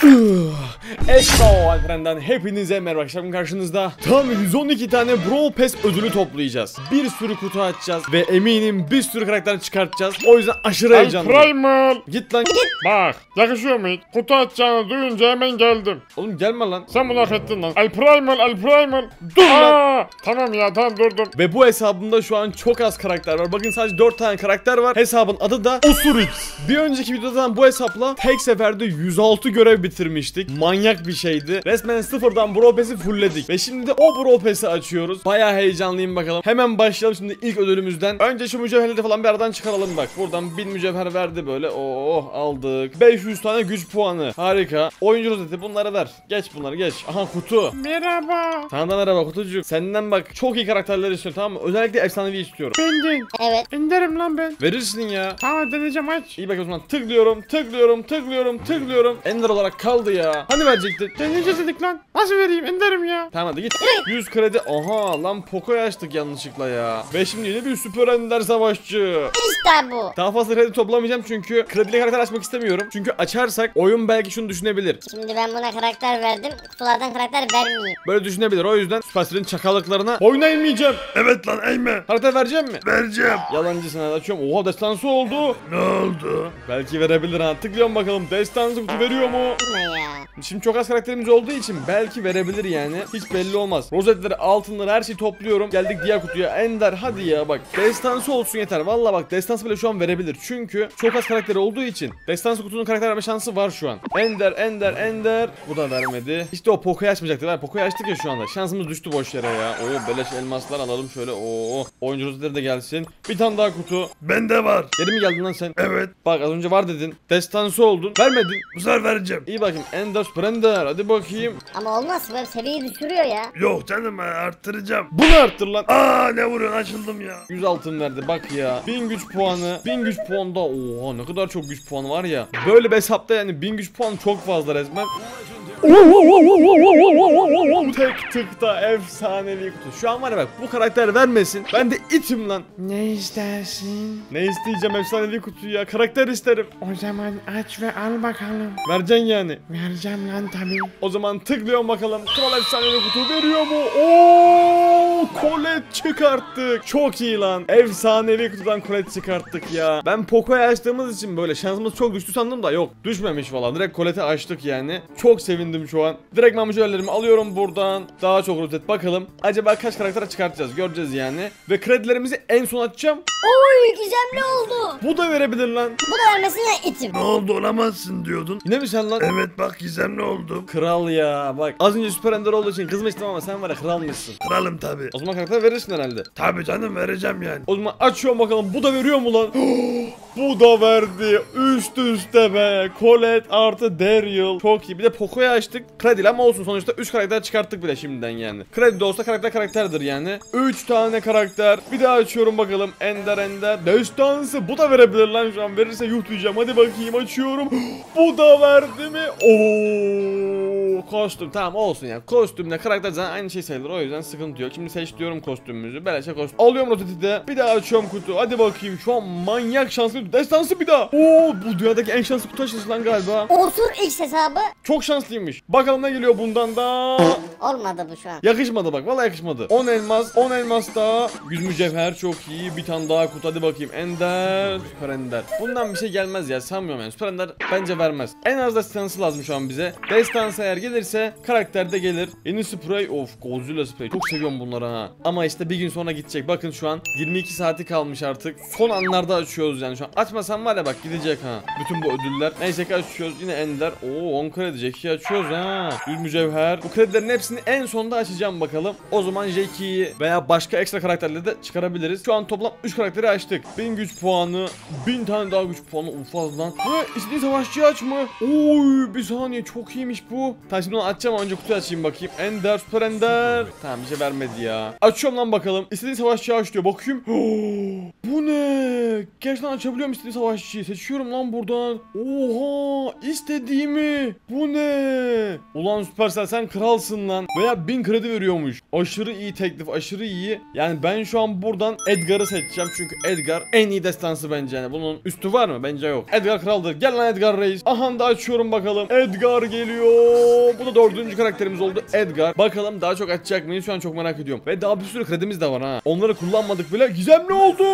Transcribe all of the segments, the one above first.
Expo Alperen'den hepinize merhaba arkadaşlar, karşınızda tam 112 tane Brawl Pass ödülü toplayacağız. Bir sürü kutu açacağız ve eminim bir sürü karakter çıkartacağız. O yüzden aşırı heyecanlıyım. Primal. Git lan. Bak yakışıyor mu hiç? Kutu atacağını duyunca hemen geldim. Oğlum gelme lan. Sen bunu hak ettin lan. Primal. Dur lan. Tamam ya, tamam durdum. Ve bu hesabımda şu an çok az karakter var. Bakın sadece 4 tane karakter var. Hesabın adı da Osurix. Bir önceki videodan bu hesapla tek seferde 106 görev bitirmiştik. Manyak bir şeydi. Resmen sıfırdan Brawl Pass'i fullledik. Ve şimdi de o Brawl Pass'i açıyoruz. Bayağı heyecanlıyım bakalım. Hemen başlayalım şimdi ilk ödülümüzden. Önce şu mücevherleri falan bir aradan çıkaralım bak. Buradan 1000 mücevher verdi böyle. Oh aldık. 500 tane güç puanı. Harika. Oyuncu rozeti bunları ver. Geç bunları geç. Aha kutu. Merhaba. Sana da merhaba kutucuğum. Senden bak çok iyi karakterler istiyorum, tamam mı? Özellikle efsanevi istiyorum. Bendin. Evet. İnderim lan ben. Verirsin ya. Tamam deneyeceğim, aç. İyi bak o zaman tıklıyorum. Ender olarak kaldı ya. Hani verecektin? Deneyeceğiz dedik lan. Nasıl vereyim, inderim ya. Tamam hadi git. 100 kredi. Aha lan Poco'yu açtık yanlışlıkla ya. Ve şimdi yine bir süper ender savaşçı. İşte bu. Daha fazla kredi toplamayacağım çünkü kredili karakter açmak istemiyorum. Çünkü açarsak oyun belki şunu düşünebilir. Şimdi ben buna karakter verdim. Kutulardan karakter vermeyeyim. Böyle düşünebilir, o yüzden Supercell'in çakallıklarına oynaymayacağım. Evet lan eğme. Karakter vereceğim mi? Vereceğim. Yalancısın, hadi açıyorum. Oha destansı oldu. Ne oldu? Belki verebilir ha. Tıklıyorum bakalım. Destansı kutu veriyor mu? Bu ne ya? Şimdi çok az karakterimiz olduğu için belki verebilir yani. Hiç belli olmaz. Rozetleri, altınları, her şeyi topluyorum. Geldik diğer kutuya. Ender hadi ya bak. Destansı olsun yeter. Valla bak destansı bile şu an verebilir. Çünkü çok az karakteri olduğu için destansı kutunun karakter verme şansı var şu an. Ender. Bu da vermedi. İşte o Poco'yu açmayacaktı. Ben Poco'yu açtık ya şu anda. Şansımız düştü boş yere ya. Beleş elmaslar alalım şöyle. Oyuncu rozetleri de gelsin. Bir tane daha kutu. Bende var. Geri mi geldin lan sen? Evet. Bak az önce var dedin. Destansı oldun. Vermedin. Bu sefer vereceğim. İyi bakayım. Ender Sprender. Hadi bakayım. Ama olmaz, böyle seviyeyi düşürüyor ya. Yok canım, ben arttıracağım. Bunu arttır lan. Aa, ne vuruyorsun, açıldım ya. 100 altın verdi bak ya. 1000 güç puanı. 1000 güç puanda. Oha ne kadar çok güç puanı var ya. Böyle bir hesapta yani 1000 güç puanı çok fazla resmen. Tek tıkta efsanevi kutu. Şu an var ya bak, bu karakter vermesin. Ben de itim lan. Ne istersin? Ne isteyeceğim, efsanevi kutuyu ya. Karakter isterim. O zaman aç ve al bakalım. Vereceksin yani. Vereceğim lan tabii. O zaman tıklıyorum bakalım. Kral efsanevi kutu veriyor mu? Oo, Colette çıkarttık. Çok iyi lan. Efsanevi kutudan Colette çıkarttık ya. Ben Poco'yu açtığımız için böyle şansımız çok düştü sandım da yok. Düşmemiş valla. Direkt Colette'i açtık yani. Çok sevindim şu an. Direkt mücevherlerimi alıyorum buradan. Daha çok rozet bakalım. Acaba kaç karakter çıkartacağız? Göreceğiz yani. Ve kredilerimizi en son açacağım. Oy gizemli oldu. Bu da verebilir lan. Bu da vermesin ya itim. Ne oldu, olamazsın diyordun. Yine mi sen lan? Evet bak, gizemli oldum. Kral ya. Bak az önce Süper Ender olduğu için kızmıştım ama sen var ya kralmışsın. Kralım tabi. O zaman karakter verirsin herhalde. Tabi canım, vereceğim yani. O zaman açıyorum bakalım, bu da veriyor mu lan? Bu da verdi. Üst üste be. Colette artı Daryl. Çok iyi. Bir de Poco'yu açtık. Kredi ama olsun, sonuçta 3 karakter çıkarttık bile şimdiden yani. Kredi de olsa karakterdir yani. 3 tane karakter. Bir daha açıyorum bakalım. Ender. Destansı. Bu da verebilir lan şu an. Verirse yuh diyeceğim. Hadi bakayım, açıyorum. Bu da verdi mi? Kostüm. Tamam olsun ya. Kostümle karakter zaten aynı şey sayılır. O yüzden sıkıntı yok. Şimdi seç diyorum kostümümüzü. Beleşe kostüm. Alıyorum roteti de. Bir daha açıyorum kutu. Hadi bakayım. Şu an manyak şanslı. Destansı bir daha. Bu dünyadaki en şanslı kutu açılışı lan galiba. Osur X hesabı. Çok şanslıymış. Bakalım ne geliyor bundan da. Olmadı bu şu an. Yakışmadı bak. Vallahi yakışmadı. 10 elmas. 10 elmas daha. 100 mücevher çok iyi. Bir tane daha kutu. Hadi bakayım. Ender. Süper Ender. Bundan bir şey gelmez ya. Sanmıyorum yani. Süper Ender bence vermez. En az destansı lazım şu an bize. Destansı eğer gelirse karakter de gelir. Yeni sprey. Of, Godzilla sprey. Çok seviyorum bunları ha. Ama işte bir gün sonra gidecek. Bakın şu an 22 saati kalmış artık. Son anlarda açıyoruz yani şu an. Açmasam var ya bak, gidecek ha. Bütün bu ödüller. Neyse ki açıyoruz. Yine Ender. 10 kredi. Jackie'yi açıyoruz ha. 100 mücevher. Bu kredilerin hepsini en sonda açacağım bakalım. O zaman Jackie'yi veya başka ekstra karakterleri de çıkarabiliriz. Şu an toplam 3 karakteri açtık. 1000 güç puanı. 1000 tane daha güç puanı. Ufaz lan. Ve istediğin savaşçıyı açma. Oy bir saniye, çok iyiymiş bu. Tamam şimdi onu açacağım ama önce kutuyu açayım bakayım. Ender, Süper Ender. Tamam bir şey vermedi ya. Açıyorum lan bakalım. İstediğin savaşçıyı aç diyor. Bakayım. Bu ne? Gerçekten açabiliyorum istediğim savaşçıyı. Seçiyorum lan buradan. Oha! İstediğimi. Bu ne? Ulan Supercell sen kralsın lan. Veya 1000 kredi veriyormuş. Aşırı iyi teklif. Aşırı iyi. Yani ben şu an buradan Edgar'ı seçeceğim. Çünkü Edgar en iyi destansı bence yani. Bunun üstü var mı? Bence yok. Edgar kraldır. Gel lan Edgar reis. Aha da açıyorum bakalım. Edgar geliyor. Bu da 4. karakterimiz oldu. Edgar. Bakalım daha çok açacak mıyız? Şu an çok merak ediyorum. Ve daha bir sürü kredimiz de var ha. Onları kullanmadık bile. Gizemli oldu.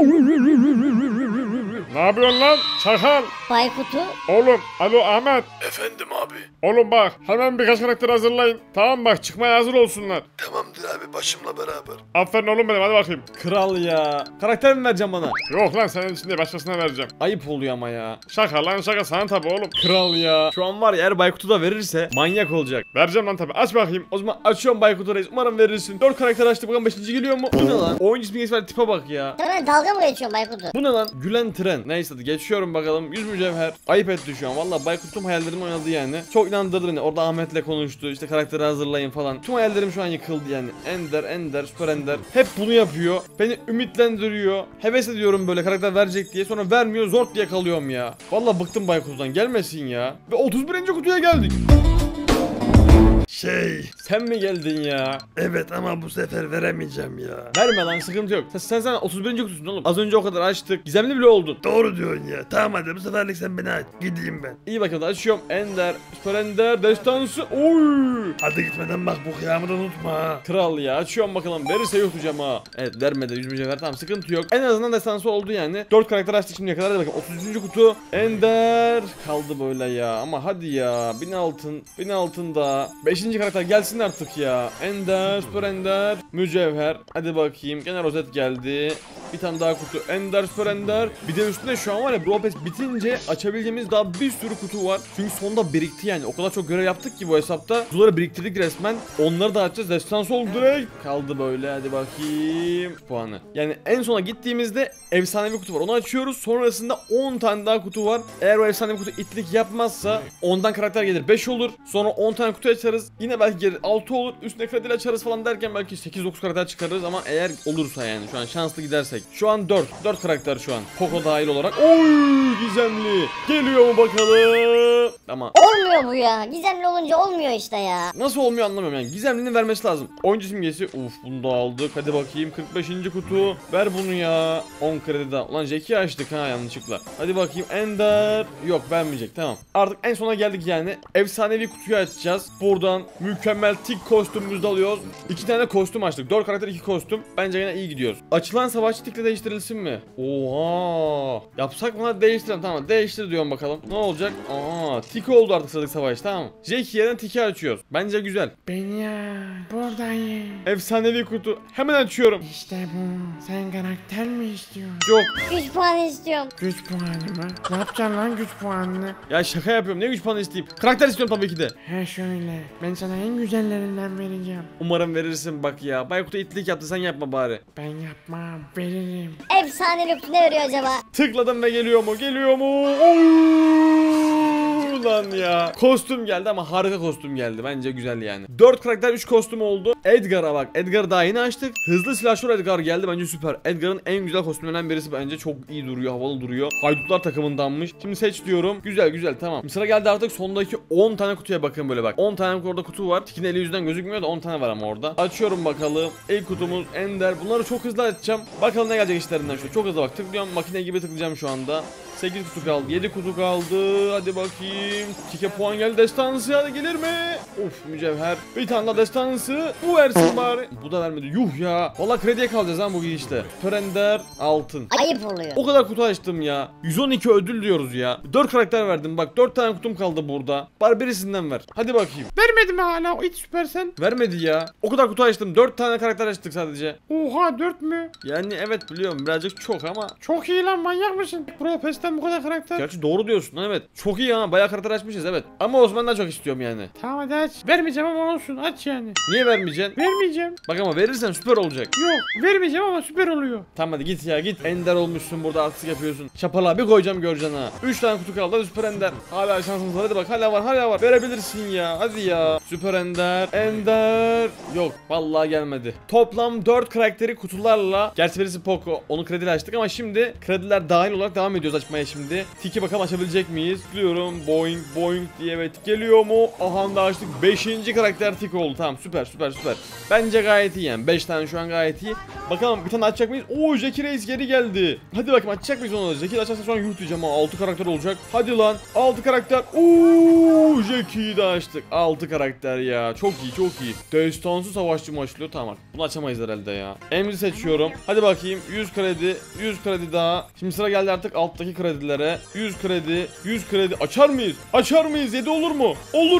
Ne yapıyorsun lan? Çakal. Baykut'u Oğlum. Alo Ahmet. Efendim abi. Oğlum bak. Hemen birkaç karakter hazırlayın. Tamam bak çıkmaya hazır olsunlar. Tamamdır abi başımla beraber. Aferin oğlum benim hadi bakayım. Kral ya. Karakter mi vereceğim bana? Yok lan senin için değil başkasına vereceğim. Ayıp oluyor ama ya. Şaka lan şaka sana tabi oğlum. Kral ya. Şu an var ya eğer Baykut'u da verirse manyak olacak. Vereceğim lan tabi aç bakayım. O zaman açıyorum Baykut'u reis. Umarım verirsin. 4 karakter açtık. Bakalım 5. geliyor mu? Bu ne lan? Oyuncu ismi geçer tipe bak ya. hemen dalga mı geçiyorsun Baykut'u? Bu ne lan? Gülen tren. Neyse hadi geçiyorum bakalım. 100 mücevher. Ayıp etti şu an. Valla Baykut tüm hayallerimi oynadı yani. Çok inandırdı beni. Orada Ahmet'le konuştu. İşte karakteri hazırlayın falan. Tüm hayallerim şu an yıkıldı yani. Ender, Süper Ender. Hep bunu yapıyor. Beni ümitlendiriyor. Heves ediyorum böyle karakter verecek diye. Sonra vermiyor. Zort diye kalıyorum ya. Valla bıktım Baykut'tan. Gelmesin ya. Ve 31. kutuya geldik. Sen mi geldin ya? Evet ama bu sefer veremeyeceğim ya. Verme lan sıkıntı yok. Sen 31. kutusun oğlum. Az önce o kadar açtık. Gizemli bile oldun. Doğru diyorsun ya. Tamam hadi bu seferlik sen beni aç. Gideyim ben. İyi bakalım açıyorum. Ender, Süper Ender, destansı. Oy! Hadi gitmeden bak bu kıyamı da unutma ha. Kral ya açıyorum bakalım. Verirse yutacağım ha. Evet vermedi 100 mücevher. Tamam sıkıntı yok. En azından destansı oldu yani. 4 karakter açtık şimdiye kadar. Hadi bakalım 33. kutu. Ender. Kaldı böyle ya. Ama hadi ya. 1000 altın. 1000 altın da. 5. karakter gelsin artık ya. Ender, Süper Ender, mücevher. Hadi bakayım. Gene rozet geldi. Bir tane daha kutu. Ender, Süper Ender. Bir de üstünde şu an var ya Brawl Pass bitince açabileceğimiz daha bir sürü kutu var. Çünkü sonunda birikti yani. O kadar çok görev yaptık ki bu hesapta. Kutuları biriktirdik resmen. Onları da açacağız. Destans oldu direkt. Kaldı böyle. Hadi bakayım. Puanı. Yani en sona gittiğimizde efsanevi kutu var. Onu açıyoruz. Sonrasında 10 tane daha kutu var. Eğer o efsanevi kutu itlik yapmazsa ondan karakter gelir 5 olur. Sonra 10 tane kutu açarız. Yine belki gelir 6 olur. Üstüne krediyle açarız falan derken belki 8-9 karakter çıkarırız ama eğer olursa yani şu an şanslı gidersek. Şu an 4 karakter şu an. Poco dahil olarak. Oy gizemli. Geliyor mu bakalım. Ama Olmuyor bu ya. Gizemli olunca olmuyor işte ya. nasıl olmuyor anlamıyorum yani. Gizemlinin vermesi lazım. Oyuncu simgesi. Uf bunu da aldık. Hadi bakayım 45. kutu. Ver bunu ya. 10 kredi daha. Ulan Jack'i açtık ha yanlışlıkla. Hadi bakayım Ender. Yok vermeyecek tamam. Artık en sona geldik yani. Efsanevi kutuyu açacağız. Buradan mükemmel tik kostümümüzü de alıyoruz. 2 tane kostüm açtık. 4 karakter 2 kostüm. Bence yine iyi gidiyoruz. Açılan savaşçı tikle değiştirilsin mi? Oha. Yapsak mı? Hadi değiştirelim tamam. Değiştir diyorum bakalım. Ne olacak? Aa tik oldu artık sıradaki savaş tamam. Jack yerine tiki açıyoruz. Bence güzel. Beni buradayım. Efsanevi kutu. Hemen açıyorum. İşte bu. Sen karakter mi istiyorsun? Yok. Güç puanı istiyorum. Güç puanı mı? Ne yapacaksın lan güç puanını? Ya şaka yapıyorum. Ne güç puanı isteyeyim. Karakter istiyorum tabii ki de. He şöyle. Ben sana en güzellerinden vereceğim. Umarım verirsin bak ya. Baykut'a itlik yaptı sen yapma bari. Ben yapmam. Veririm. Efsanevi kutu ne veriyor acaba? Tıkladım ve geliyor mu? Geliyor mu? Oy! Lan ya. Kostüm geldi ama harika kostüm geldi. Bence güzel yani. 4 karakter 3 kostüm oldu. Edgar'a bak. Edgar'ı daha yeni açtık. Hızlı silahşör Edgar geldi. Bence süper. Edgar'ın en güzel kostümlerinden birisi bence. Çok iyi duruyor. Havalı duruyor. Haydutlar takımındanmış. Şimdi seç diyorum. Güzel güzel tamam. Sıra geldi artık sondaki 10 tane kutuya bakın böyle bak. 10 tane orada kutu var. Tikin eli yüzünden gözükmüyor da 10 tane var ama orada. Açıyorum bakalım. İlk kutumuz Ender. Bunları çok hızlı açacağım. Bakalım ne gelecek işlerinden şu. Çok hızlı bak. Tıklıyorum. Makine gibi tıklayacağım şu anda. 8 kutu kaldı. 7 kutu kaldı. Hadi bakayım. Tike puan geldi. Destansı hadi gelir mi? Of mücevher. Bir tane daha destansı. Bu versin bari. Bu da vermedi. Yuh ya. Valla krediye kalacağız ha bu gidişte. Süper Ender altın. Ayıp oluyor. O kadar kutu açtım ya. 112 ödül diyoruz ya. 4 karakter verdim. Bak 4 tane kutum kaldı burada. Bari birisinden ver. Hadi bakayım. Vermedi mi hala o it süpersen? Vermedi ya. O kadar kutu açtım. 4 tane karakter açtık sadece. Oha 4 mü? Yani evet biliyorum birazcık çok ama Çok iyi lan manyak mısın? Pro Pass cidden bu kadar karakter. Gerçi doğru diyorsun evet. Çok iyi ha, bayağı karakter açmışız evet. Ama Osman'dan çok istiyorum yani. Tamam hadi aç. Vermeyeceğim ama olsun aç yani. Niye vermeyeceksin? Vermeyeceğim. Bak ama verirsen süper olacak. Yok vermeyeceğim ama süper oluyor. Tamam hadi git ya git. Ender olmuşsun burada, artistik yapıyorsun. Şapalığa bir koyacağım göreceksin ha. 3 tane kutu kaldı, hadi süper ender. Hala şansınız var, hadi bak hala var. Verebilirsin ya, hadi ya. Süper ender. Ender. Yok vallahi gelmedi. Toplam 4 karakteri kutularla. Gerçi birisi Poco, onu krediyle açtık ama şimdi krediler dahil olarak devam ediyoruz açmaya şimdi. Tiki bakalım açabilecek miyiz? Diyorum boing diye, evet geliyor mu? Aha da açtık. 5. karakter Tiki oldu. Tamam süper. Bence gayet iyi yani. 5 tane şu an gayet iyi. Bakalım bir tane açacak mıyız? Oo Jackie Reis geri geldi. Hadi bakayım açacak mıyız onu? Jackie'yi açarsa şu an yuh diyeceğim ama 6 karakter olacak. Hadi lan 6 karakter. Oo Jackie'yi de açtık. 6 karakter ya. Çok iyi. Destansı savaşçı mı açılıyor? Tamam artık. Bunu açamayız herhalde ya. Emzi seçiyorum. Hadi bakayım 100 kredi daha. Şimdi sıra geldi artık alttaki kredilere. 100 kredi. Açar mıyız? 7 olur mu?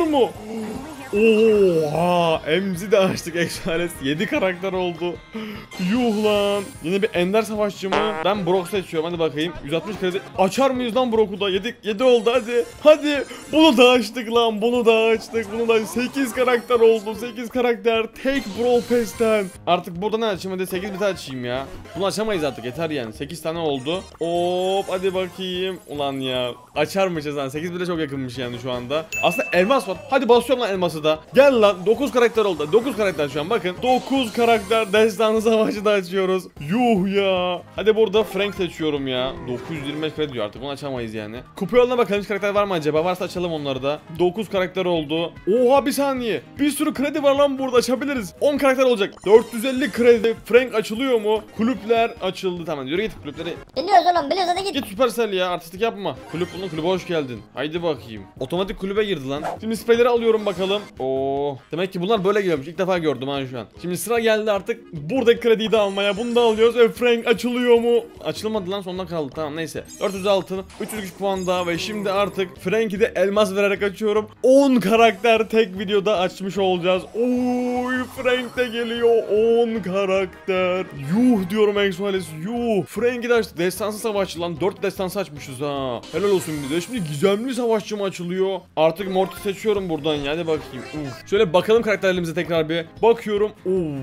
Oha! Emzi de açtık Express. 7 karakter oldu. Yuh lan. Yine bir ender savaşçı mı? Ben Brock seçiyorum. Hadi bakayım. 160 kredi. Açar mıyız lan Brock'u da? 7 oldu hadi. Hadi. Bunu da açtık lan. Bunu da 8 karakter oldu. 8 karakter. Tek Brawl Pass'ten. Artık burada ne açayım? Hadi 8 bit açayım ya. Bunu açamayız artık. Yeter yani. 8 tane oldu. Hop hadi bakayım. Ulan ya. Açarmışız lan. 8 bile çok yakınmış yani şu anda. Aslında elmas var. Hadi basıyorum lan elması da. Gel lan 9 karakter oldu. 9 karakter şu an bakın. 9 karakter destansı savaşı da açıyoruz. Yuh ya. Hadi burada Frank seçiyorum ya. 925 kredi diyor artık, onu açamayız yani. Kupa yoluna bakalım hiç karakter var mı acaba? Varsa açalım onları da. 9 karakter oldu. Oha bir saniye. Bir sürü kredi var lan burada, açabiliriz. 10 karakter olacak. 450 kredi. Frank açılıyor mu? Kulüpler açıldı. Tamam yürü git kulüpleri. Biliyoruz oğlum biliyoruz hadi git. Git Supercell ya, artistik yapma. Kulübe hoş geldin. Haydi bakayım. Otomatik kulübe girdi lan. Şimdi spreyleri alıyorum bakalım. Oo. Demek ki bunlar böyle geliyormuş. İlk defa gördüm ha şu an. Şimdi sıra geldi artık buradaki krediyi de almaya. Bunu da alıyoruz ve Frank açılıyor mu? Açılmadı lan, sonuna kaldı. Tamam neyse. 406, 303 puan daha ve şimdi artık Frank'i de elmas vererek açıyorum. 10 karakter tek videoda açmış olacağız. Oy Frank de geliyor. 10 karakter. Yuh diyorum Exoales. Yuh. Frank'i de açtık. Destansı savaşçı lan. 4 destansı açmışız ha. Helal olsun bize. Şimdi gizemli savaşçı mı açılıyor? Artık Morty seçiyorum buradan ya. Hadi bakayım. Şöyle bakalım karakterlerimize tekrar bir. Bakıyorum.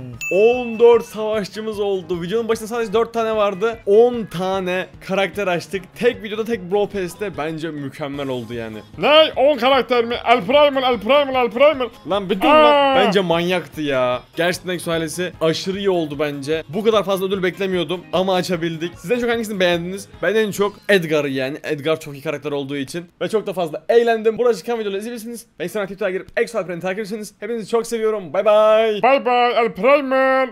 14 savaşçımız oldu. Videonun başında sadece 4 tane vardı. 10 tane karakter açtık. Tek videoda tek Brawl Pass'te bence mükemmel oldu yani. Ne? 10 karakter mi? El Primal. Lan bir dur lan. Bence manyaktı ya. Gerçekten Exo ailesi aşırı iyi oldu bence. Bu kadar fazla ödül beklemiyordum ama açabildik. Siz en çok hangisini beğendiniz? Ben en çok Edgar'ı yani. Edgar çok iyi karakter olduğu için. Ve çok da fazla eğlendim. Burada çıkan videoları izleyebilirsiniz. Ve Instagram, Twitter'a girip Exo Alperen'i takip ederseniz hepinizi çok seviyorum. Bay bay. Bye bye El Primal.